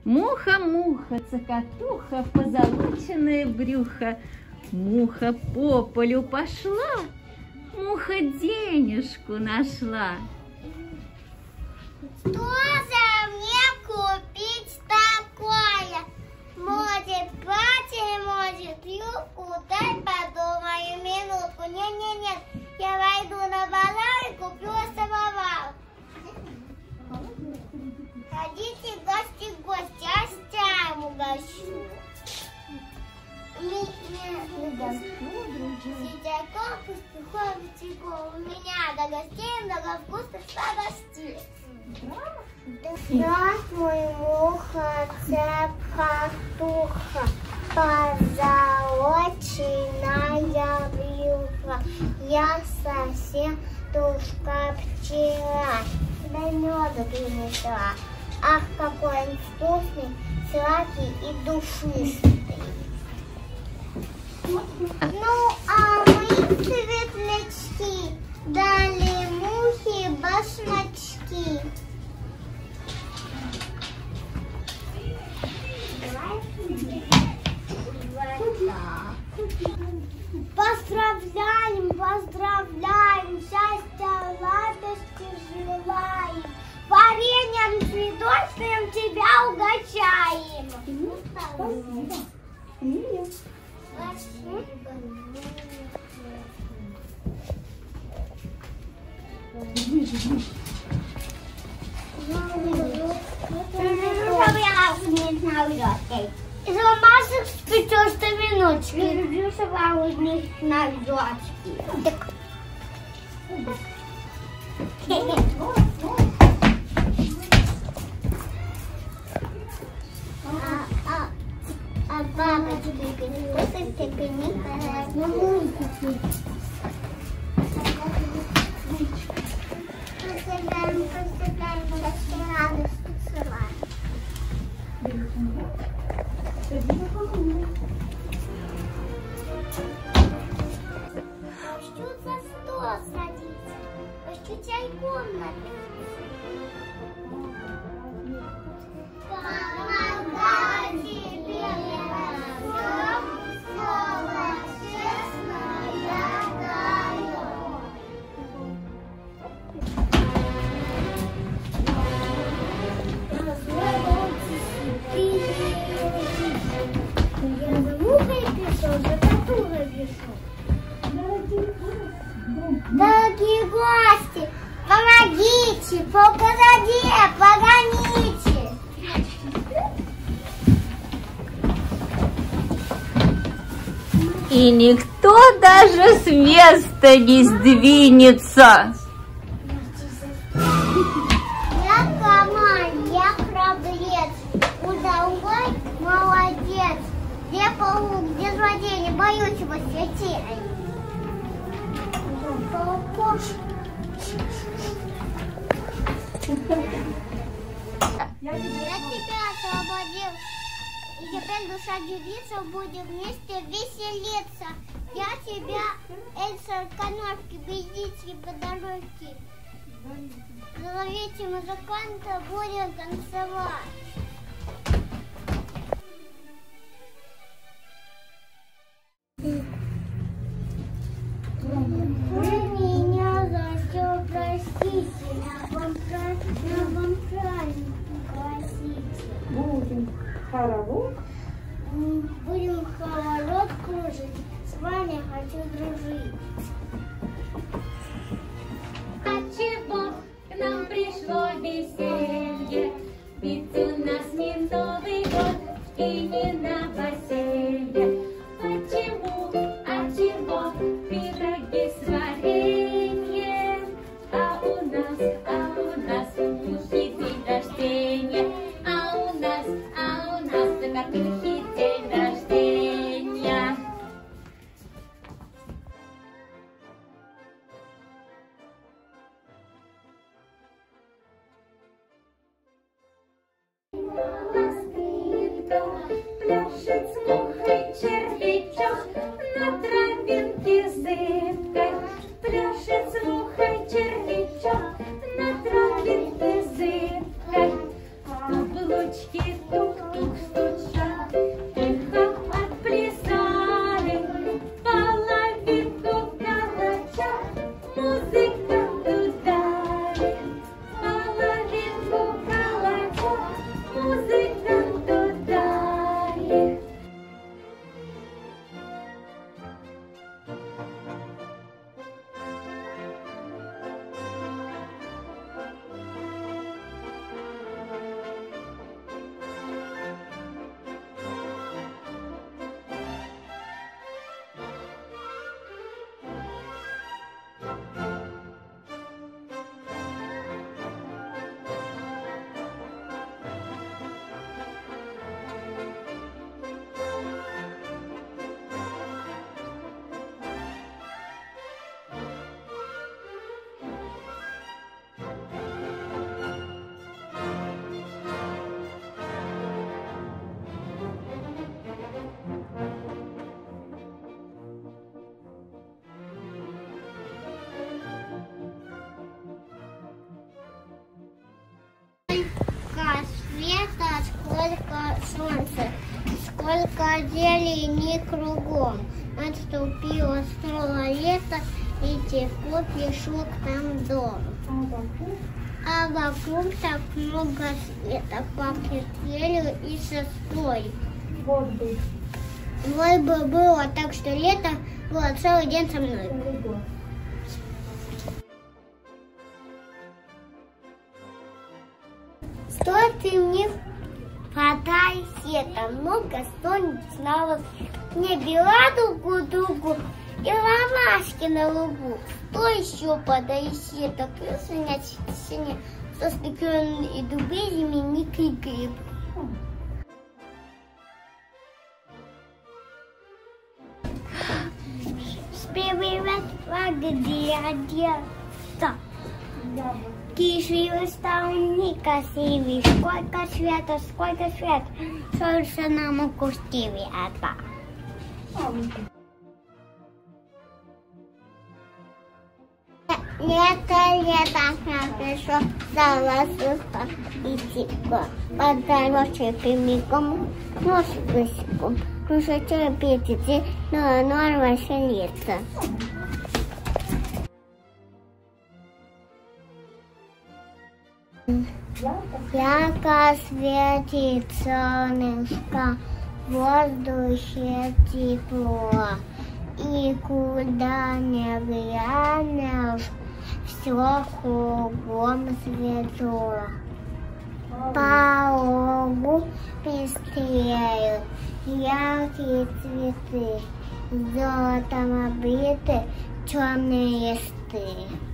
Муха-муха, цокотуха, позолоченное брюхо. Муха по полю пошла, муха денежку нашла. Что же мне купить такое? Может, платье, может, юбку, дай подумаю минутку. Нет, я войду на базар и куплю самовар. Ходите, гости, остям угощу. Сидяков, пастухов, ветряков. У меня до гостей много вкусных сладостей. Здравствуй, муха, цепка, позолоченная брюха. Я совсем тушка пчела, да меда принесла. Ах, какой он вкусный, сладкий и душистый. Ну, а мы светлячки дали мухе башмачки. Поздравляем, счастья, радости желаем. Вареньем цветочным тебя угощаем. Из алмазных спечешь веночки. Люблю шоколадных нагрёчки. А бабочки, просто пени, Хочу за стол садиться, хочу чайком напиться. Помогать тебе разом, слово честное даю. Я за мухой пришел, за которой пришел. Дорогие гости, помогите, позади, погоните. И никто даже с места не сдвинется. Я команд, я храбрец, удалой молодец. Где паук, где злодей, не боюсь его светей. Я тебя освободил, и теперь душа девица будет вместе веселиться. Я тебя, Эльса, коновки, бегите по дороге. Зовите музыканта, будем танцевать. Вы меня за все простите, на вам праздник гласите. Будем хоровод. Будем хоровод кружить, с вами хочу дружить. А чего к нам пришло веселье? Ведь у нас не Новый год и не новоселье. Почему, а чего пироги с вареньем? А у нас мухи день рождения. А у нас закатухи день рождения. холодели не кругом. Отступило строго лето, и тепло пришло к нам дом. А вокруг так много света, пахнет елью и сосной. Вот бы. Вот бы было так, что лето было целый день со мной. Что ты мне подай света, много солнечного, не бела дугу и ромашки на лугу. Что еще подай света, крысыня, синя, сосны, клены и дубы, земляник и гриб. Привет, где одеться? Киши стал некрасивый, сколько света, солнце нам укустили отба. Лето к нам пришло, стало сухо и тепло. Под дорожкой прямиком, нос бысиком, кружочек петицы, но норма шелится. Ярко светит солнышко, в воздухе тепло, и куда не глянешь, все кругом светло. По лугу пестреют яркие цветы, золотом облиты черные листы.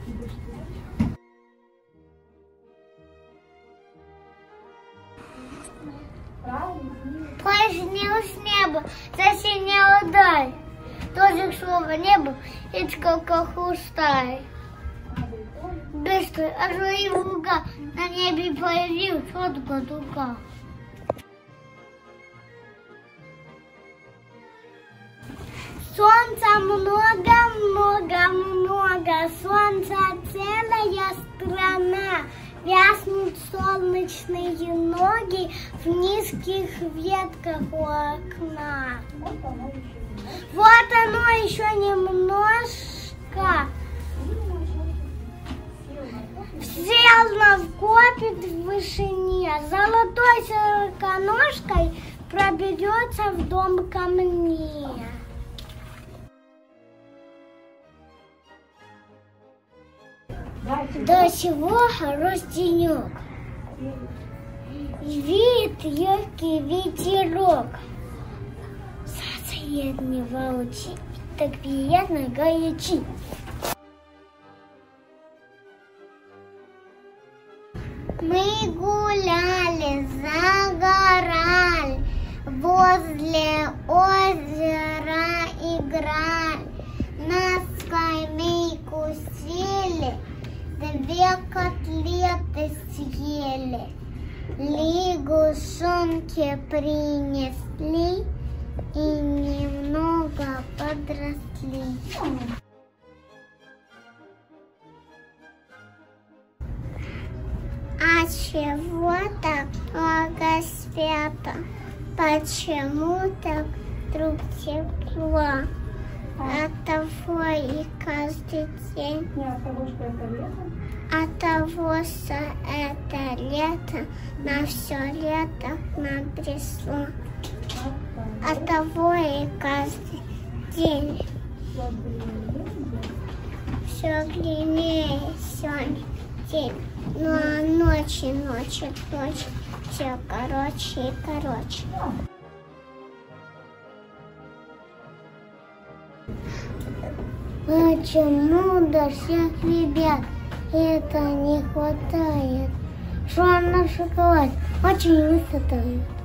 Проснилось небо, засинела даль. Тоже слово небо, речка как хрусталь. Быстро оживила луга, на небе появилась четкая дуга. Солнца много, солнце целая страна. Вязнут солнечные ноги в низких ветках у окна. Вот оно еще немножко сел копит в вышине, золотой сороконожкой проберется в дом ко мне. До чего хорош денек, вид легкий ветерок, среднего лучи, так приятно горячи. Мы гуляли, загорали, возле озера играли, на скамейку сели, две котлеты съели, лягушонки принесли и немного подросли. А чего так много света? Почему так вдруг тепло? От того и каждый день. Не от того, что это лето. От того, что это лето, на все лето нам пришло. От того и каждый день. Все длиннее сегодня день. Ну а ночи, все короче и короче. Почему до всех ребят это не хватает? Что на шоколад очень высотает.